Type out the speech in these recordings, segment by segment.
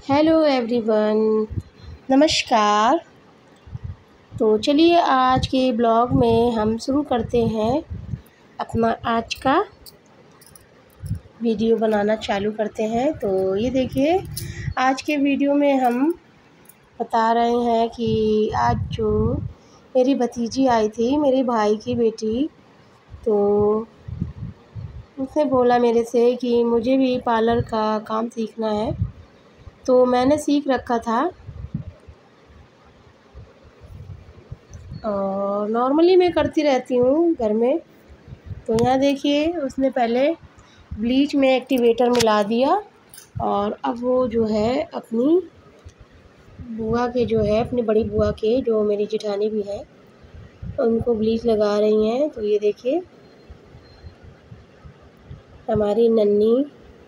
Hello everyone, नमस्कार। तो चलिए आज के ब्लॉग में हम शुरू करते हैं अपना आज का वीडियो बनाना चालू करते हैं। तो ये देखिए, आज के वीडियो में हम बता रहे हैं कि आज जो मेरी भतीजी आई थी, मेरे भाई की बेटी, तो उसने बोला मेरे से कि मुझे भी पार्लर का काम सीखना है। तो मैंने सीख रखा था और नॉर्मली मैं करती रहती हूँ घर में। तो यहाँ देखिए, उसने पहले ब्लीच में एक्टिवेटर मिला दिया और अब वो जो है अपनी बुआ के अपनी बड़ी बुआ के, जो मेरी जेठानी भी है, उनको ब्लीच लगा रही हैं। तो ये देखिए, हमारी नन्ही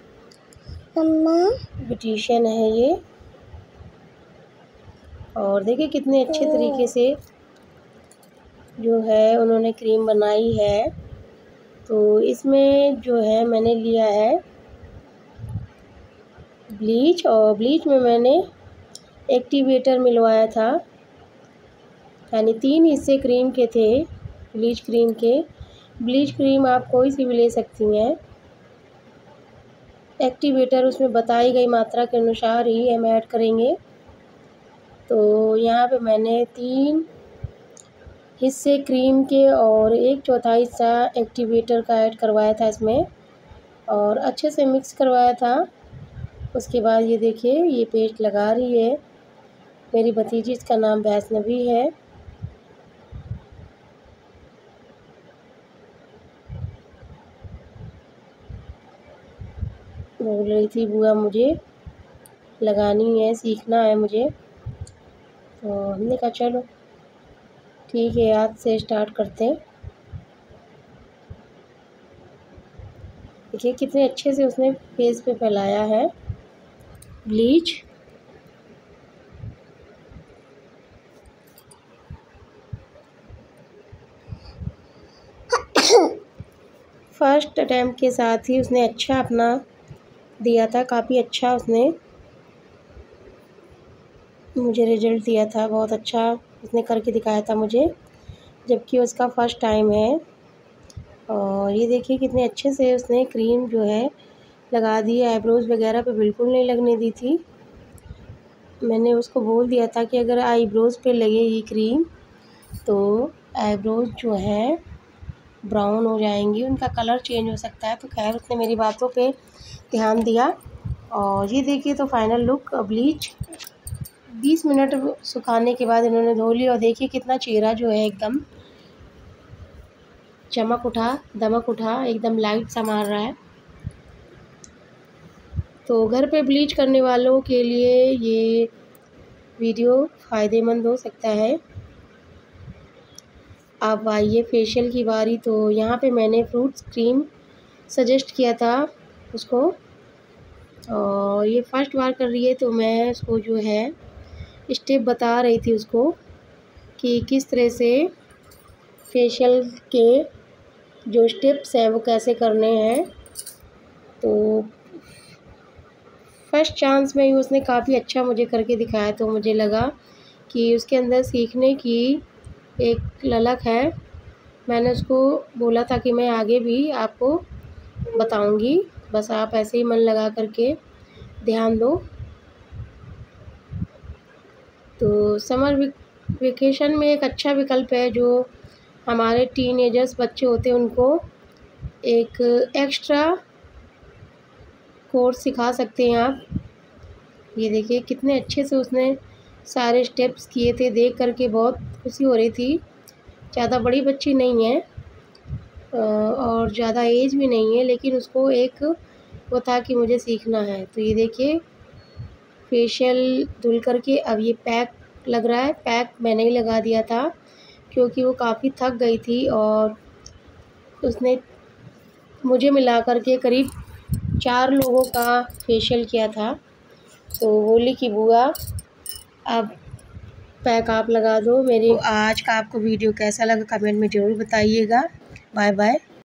ब्यूटिशियन है ये। और देखिए कितने अच्छे तरीके से जो है उन्होंने क्रीम बनाई है। तो इसमें जो है मैंने लिया है ब्लीच, और ब्लीच में मैंने एक्टिवेटर मिलवाया था, यानी 3 हिस्से क्रीम के थे, ब्लीच क्रीम के। ब्लीच क्रीम आप कोई सी भी ले सकती हैं। एक्टिवेटर उसमें बताई गई मात्रा के अनुसार ही हम ऐड करेंगे। तो यहाँ पे मैंने 3 हिस्से क्रीम के और 1/4 हिस्सा एक्टिवेटर का ऐड करवाया था इसमें, और अच्छे से मिक्स करवाया था। उसके बाद ये देखिए, ये पेस्ट लगा रही है मेरी भतीजी, इसका नाम वैष्णवी है। बोल रही थी बुआ मुझे लगानी है, सीखना है मुझे। तो हमने कहा चलो ठीक है, आज से स्टार्ट करते हैं। देखिए कितने अच्छे से उसने फेस पे फैलाया है ब्लीच। फर्स्ट अटैम्प्ट के साथ ही उसने अच्छा अपना दिया था, काफ़ी अच्छा उसने मुझे रिजल्ट दिया था, बहुत अच्छा उसने करके दिखाया था मुझे, जबकि उसका फ़र्स्ट टाइम है। और ये देखिए कितने अच्छे से उसने क्रीम जो है लगा दी है। आईब्रोज़ वगैरह पे बिल्कुल नहीं लगने दी थी। मैंने उसको बोल दिया था कि अगर आईब्रोज़ पे लगेगी क्रीम तो आईब्रोज़ जो है ब्राउन हो जाएंगी, उनका कलर चेंज हो सकता है। तो खैर उसने मेरी बातों पे ध्यान दिया। और ये देखिए, तो फाइनल लुक ब्लीच 20 मिनट सुखाने के बाद इन्होंने धो ली, और देखिए कितना चेहरा जो है एकदम चमक उठा, दमक उठा, एकदम लाइट सा मार रहा है। तो घर पे ब्लीच करने वालों के लिए ये वीडियो फ़ायदेमंद हो सकता है। अब आइए फेशियल की बारी। तो यहाँ पे मैंने फ्रूट्स क्रीम सजेस्ट किया था उसको, और ये फर्स्ट बार कर रही है, तो मैं उसको जो है स्टेप बता रही थी उसको कि किस तरह से फेशियल के जो स्टेप्स हैं वो कैसे करने हैं। तो फर्स्ट चांस में ही उसने काफ़ी अच्छा मुझे करके दिखाया, तो मुझे लगा कि उसके अंदर सीखने की एक ललक है। मैंने उसको बोला था कि मैं आगे भी आपको बताऊंगी, बस आप ऐसे ही मन लगा करके ध्यान दो। तो समर वेकेशन में एक अच्छा विकल्प है, जो हमारे टीनेजर्स बच्चे होते हैं उनको एक एक्स्ट्रा कोर्स सिखा सकते हैं आप। ये देखिए कितने अच्छे से उसने सारे स्टेप्स किए थे, देख करके बहुत खुशी हो रही थी। ज़्यादा बड़ी बच्ची नहीं है और ज़्यादा एज भी नहीं है, लेकिन उसको एक वो था कि मुझे सीखना है। तो ये देखिए फेशियल धुल करके अब ये पैक लग रहा है। पैक मैंने ही लगा दिया था क्योंकि वो काफ़ी थक गई थी, और उसने मुझे मिला करके करीब 4 लोगों का फेशियल किया था। तो बोली कि बुआ अब पैक आप लगा दो मेरे। आज का आपको वीडियो कैसा लगा कमेंट में ज़रूर बताइएगा। Bye bye.